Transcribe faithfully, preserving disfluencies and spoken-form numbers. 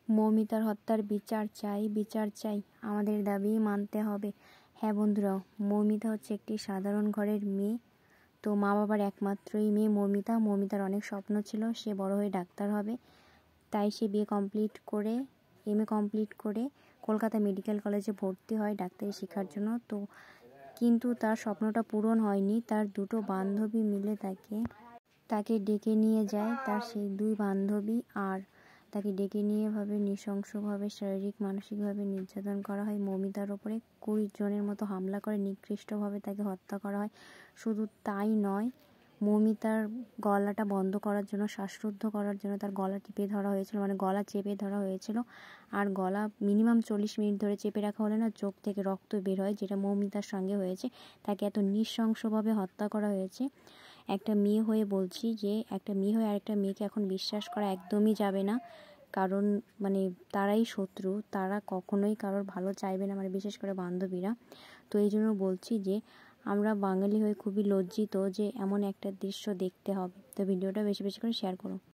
মৌমিতার হত্যার বিচার চাই, বিচার চাই, আমাদের দাবি মানতে হবে। হ্যাঁ বন্ধুরা, মৌমিতা হচ্ছে একটি সাধারণ ঘরের মেয়ে। তো মা বাবার একমাত্রই মেয়ে মৌমিতা। মৌমিতার অনেক স্বপ্ন ছিল, সে বড় হয়ে ডাক্তার হবে। তাই সে বিএ কমপ্লিট করে এম এ কমপ্লিট করে কলকাতা মেডিকেল কলেজে ভর্তি হয় ডাক্তারি শেখার জন্য। তো কিন্তু তার স্বপ্নটা পূরণ হয়নি। তার দুটো বান্ধবী মিলে তাকে তাকে ডেকে নিয়ে যায়। তার সেই দুই বান্ধবী আর তাকে ডেকে নিয়ে ভাবে নৃশংসভাবে শারীরিক মানসিকভাবে নির্যাতন করা হয়। মৌমিতার ওপরে কুড়ি জনের মতো হামলা করে নিকৃষ্টভাবে তাকে হত্যা করা হয়। শুধু তাই নয়, মৌমিতার গলাটা বন্ধ করার জন্য, শ্বাসরুদ্ধ করার জন্য তার গলা টিপে ধরা হয়েছিল, মানে গলা চেপে ধরা হয়েছিল। আর গলা মিনিমাম চল্লিশ মিনিট ধরে চেপে রাখা হলে না চোখ থেকে রক্ত বের হয়, যেটা মৌমিতার সঙ্গে হয়েছে। তাকে এত নৃশংসভাবে হত্যা করা হয়েছে। একটা মেয়ে হয়ে বলছি যে একটা মেয়ে হয়ে আরেকটা মেয়েকে এখন বিশ্বাস করা একদমই যাবে না, কারণ মানে তারাই শত্রু, তারা কখনোই কারোর ভালো চাইবে না, মানে বিশেষ করে বান্ধবীরা। তো এই জন্য বলছি যে আমরা বাঙালি হয়ে খুবই লজ্জিত যে এমন একটা দৃশ্য দেখতে হবে। তো ভিডিওটা বেশি বেশি করে শেয়ার করো।